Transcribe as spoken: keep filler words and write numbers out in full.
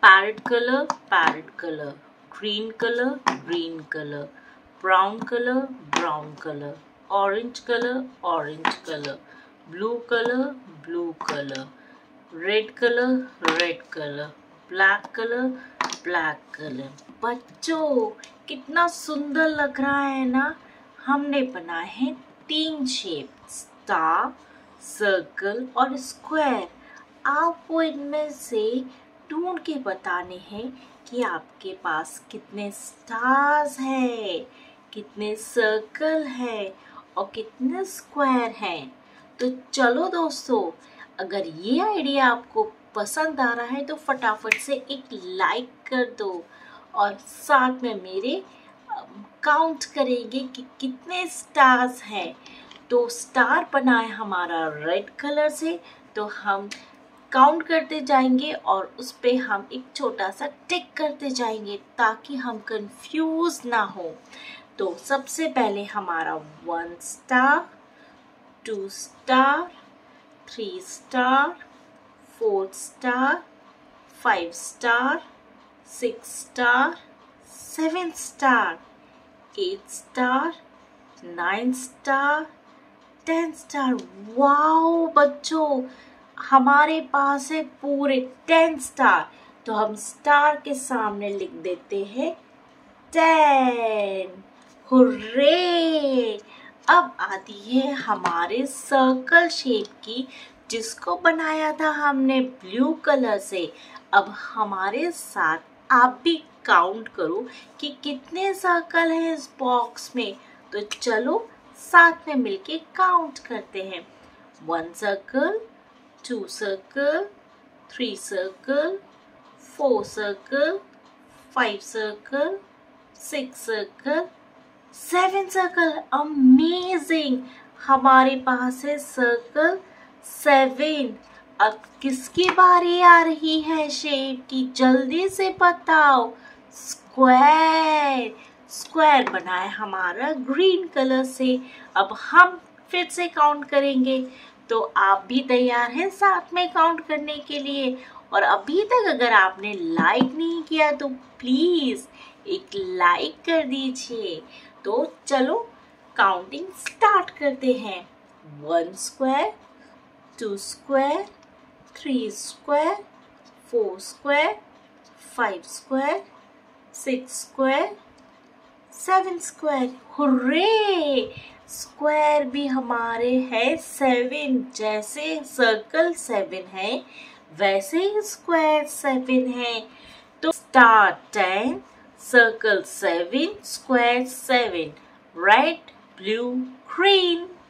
Parrot color, parrot color. Green color, green color. Brown color, brown color. Orange color, orange color. Blue color, blue color. Red color, red color. Black color, black color. बच्चों कितना सुंदर लग रहा है ना। हमने बनाए हैं तीन शेप, स्टार, सर्कल और स्क्वायर। आपको इनमें से ढूंढ के बताने हैं कि आपके पास कितने स्टार्स हैं, कितने सर्कल है और कितने स्क्वायर हैं। तो चलो दोस्तों, अगर ये आइडिया आपको पसंद आ रहा है तो फटाफट से एक लाइक कर दो और साथ में मेरे काउंट करेंगे कि कितने स्टार्स हैं। तो स्टार बनाए हमारा रेड कलर से, तो हम काउंट करते जाएंगे और उस पे हम एक छोटा सा टिक करते जाएंगे ताकि हम कंफ्यूज ना हो। तो सबसे पहले हमारा one star, two star, three star, four star, five star, six star, seven star, eight star, nine star, ten star. Wow बच्चों, हमारे पास है पूरे टेन स्टार। तो हम स्टार के सामने लिख देते हैं टेन। हुर्रे! अब आती है हमारे सर्कल शेप की, जिसको बनाया था हमने ब्लू कलर से। अब हमारे साथ आप भी काउंट करो कि कितने सर्कल हैं इस बॉक्स में। तो चलो साथ में मिलके काउंट करते हैं। One circle, two circle, three circle, four circle, five circle, six circle, seven circle। Amazing! हमारे पास है सर्कल सेवन। अब किसकी बारी आ रही है शेप की? जल्दी से बताओ। स्क्वायर। स्क्वायर बनाए हमारा ग्रीन कलर से। अब हम फिर से काउंट करेंगे। तो आप भी तैयार हैं साथ में काउंट करने के लिए? और अभी तक अगर आपने लाइक नहीं किया तो प्लीज एक लाइक कर दीजिए। तो चलो काउंटिंग स्टार्ट करते हैं। One square, two square, three square, four square, five square, six square, seven square. Hooray! Square भी हमारे है सेवन। जैसे सर्कल सेवन है वैसे ही स्क्वायर सेवन है। तो star ten, circle seven, square seven. Red, blue, green.